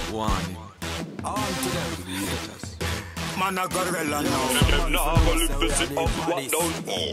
Warning. On to them, to the haters. Man a gorilla now. Them now go live visit up what don't fall.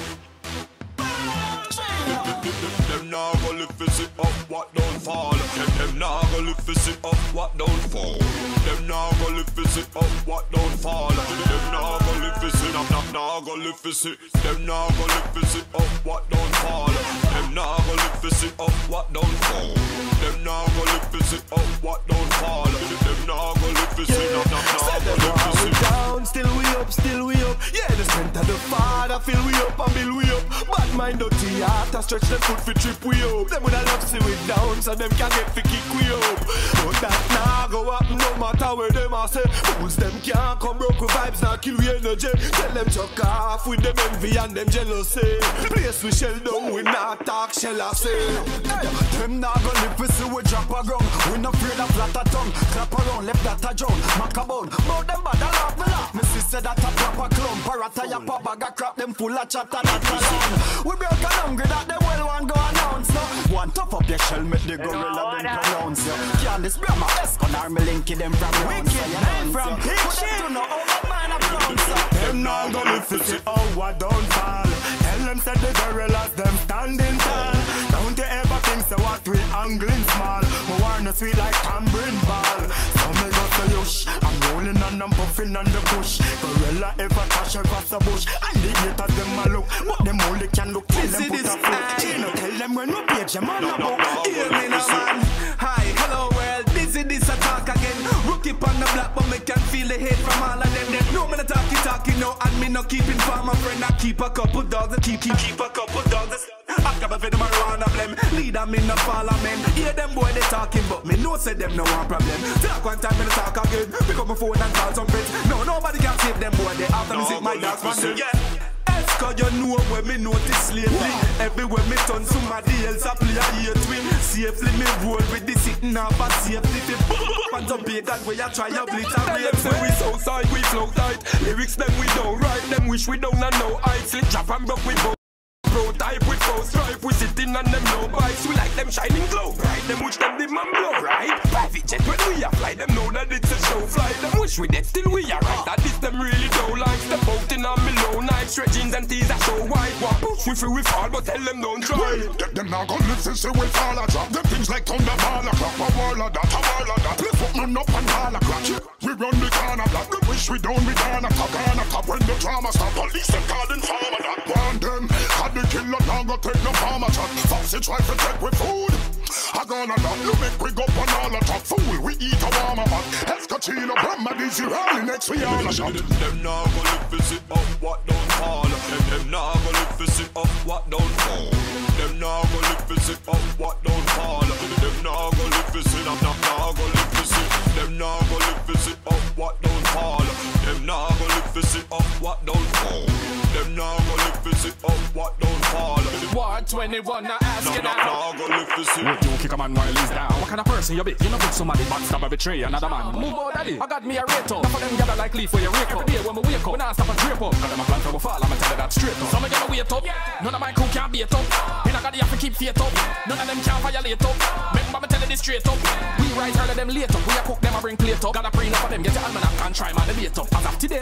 Them now go live visit up what don't fall. Them now go live visit up what don't fall. Them now go live visit up what don't fall. Them now go live visit up now go live visit. Them now go live visit up what don't fall. Them now go live visit up what don't fall. Them now go live visit up what don't fall. Them now go live visit up now go live visit. Down, still we up, still we up. Yeah, the strength of the Father fill we up and build we up. Bad mind dirty heart, I stretch them foot for trip we up. Them woulda love see we down, so them can get fi kick we up. But that nah go up, no matter where them a say. Fools them can't come broke with vibes, now kill we energy. Tell them chuck off with them envy and them jealousy. Place we shell down, we not talk shell I say. Hey, them nah go live we see we drop a ground. We not afraid of flat a tongue. Clap around, left that a drown. Macabone, bout them bad a laugh me laugh. Me sister that a proper clown. Parrot a yap a bag a crap, them full of chatter that a long. We broke and hungry that them well one go announce no. One tough up your shell make the gorilla them pronounce you. Can't this BRAMMA ESCO nor me linky them from rounds. Wicked from pitching. To know how man a pronounce Them now go live to see how what don't fall. Tell them say the gorillas them standing tall. Don't you ever think so what we angling small. My war no sweet like tambourine ball. So me go to yush. I'm rolling and I'm puffing on the bush. Gorilla ever crash across the bush. And the haters them a look, but them only can look till them put a foot. CHINO tell them when we page them on the book. Hear me now man. Hi, hello world. This attack again. Rookie on the block, but me can feel the hate from all of them. They know me not talking no, and me no keeping for my friend. I keep a couple dogs, I keep a couple dogs. I got a fit of marijuana blame. Leader me no follow men. Hear them boy they talking, but me no say them no one problem. Talk one time me no talk again. Pick up my phone and call some friends. No, nobody can save them boy. They after me sit my dogs for them. Yeah. ESCO, you know where me notice lately. Everywhere me turn somebody else a play a hate with. Safely me roll with the sitting up a safety. And some pagan where you try to obliterate. Say we so side, we flow tight. Lyrics them we don't write. Them wish we don't and no I slip drop and broke we both. Prototype with four stripe, we sitting on them low bikes. We like them shining glow bright, them wish them the man blow right. Private jet when we fly, them know that it's a show flight. Them wish we dead, still we are right. That this them really don't like. Step out in on me low night, stretch jeans and tees are so white. What push we free we fall, but tell them don't try. Get them now gon' live since we fall a drop. Them things like thunder ball a clock, a wall of that, a wall of that. Let's put man up and all a crack. We run the corner block, them wish we don't be gonna top when the drama stop. Police them calling farmer that want them. Had the killer now go take no farmer chat. Foxy try to take with food. I gonna not you make we go on all the top fool. We eat a warmer hot. ESCO, CHINO, BRAMMA, this is RHOLIN next we all a shot. Them now go live visit up what don't fall. Them now go live visit up what don't fall. Them now go live visit up what don't fall. Them now go live visit up now go live visit. Them now go live visit up what don't fall. Them now go live visit up what don't fall. Them now go live visit up what don't fall. War 21 now ask it now go live visit. Would you kick a man while he's down? What kind of person you be? You know put somebody backstab or betray another man. Move out daddy, I got me a rate up. Enough of them gather like leaf for your rake up. Every day when we wake up, we not stop and drape up. Cause them a plan for we fall, I'ma tell you that straight up. Some of them a wait up, none of my crew can beat up. We not got the have to keep faith up. None of them can violate up. Remember me tell you this straight up. We rise early them late up. We a cook them a bring plate up. Gotta pray enough of them, get your almanac and try man the date up. As of today.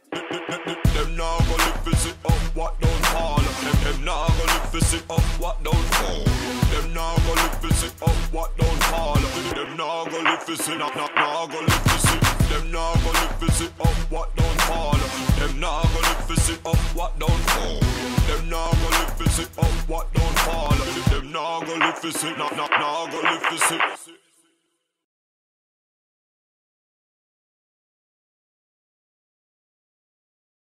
Them now go live visit up what don't fall. Them now go live visit up what don't fall. Them now go live visit up what don't fall. Them now go live visit up now go live visit. Them now go live visit up what don't fall. Them now go live visit up what don't fall. Them now go live visit up what don't fall. Them now go live visit now go live visit.